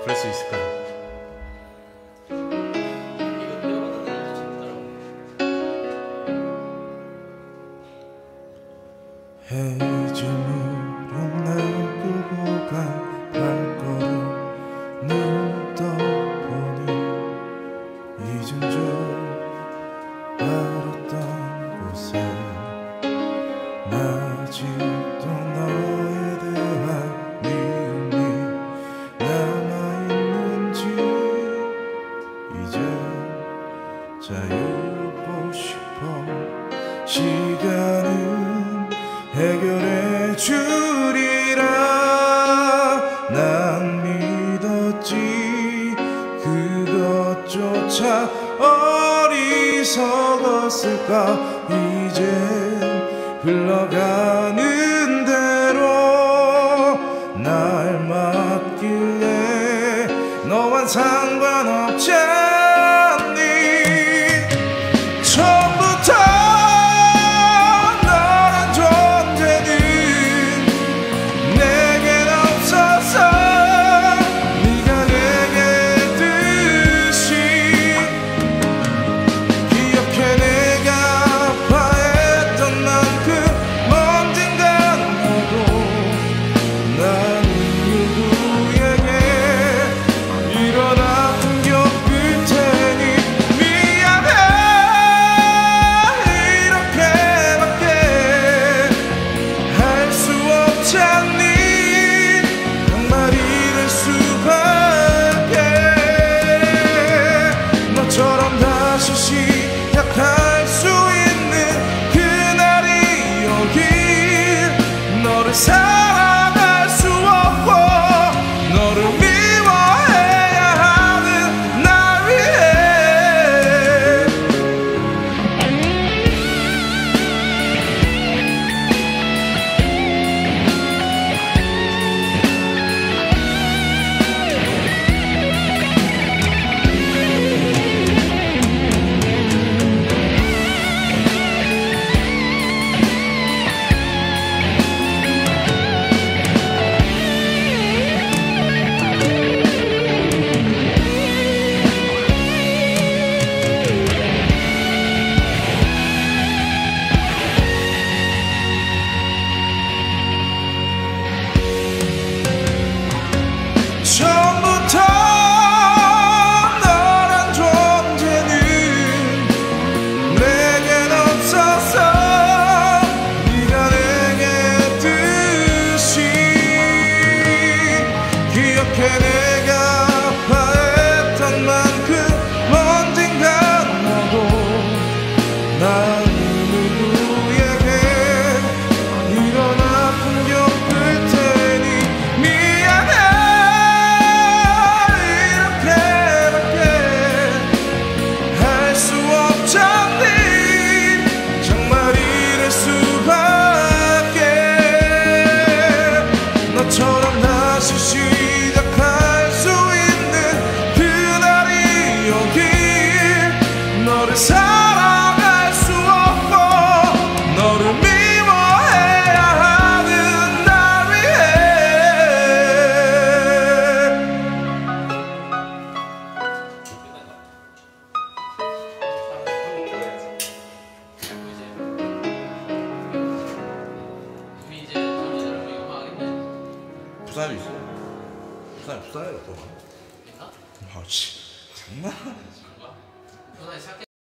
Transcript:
부를 수 있을까요? 해질녘 날 끄고 간 발걸음 눈 떠보니 잊은 줄 알았던 곳에 아직도 너에 대한 미움이 남아있는지 이제 자유롭고 싶어. 시간은 해결해 주리라 난 믿었지. 그것조차 어리석었을까. 이젠 흘러가는 대로 날 맡길래 너와 상관없지 않니. 처음부터 시작할 수 있는 그날이 오길. 너를 사랑할 수 없고 너를 미워해야 하는 날 위해 내가 아파했던 만큼 언젠간 너도 난 누구에게 이런 아픔 겪을 테니 미안해. 이렇게밖에 할 수 없잖니. 정말 이럴 수밖에. 너처럼 다시 시작할 수 있는 그날이 오길. 너를 사랑할 수 없고 너를 미워해야 하는 날 위해. 부산이 있어. 부산에 또. 아, 씨. 장난.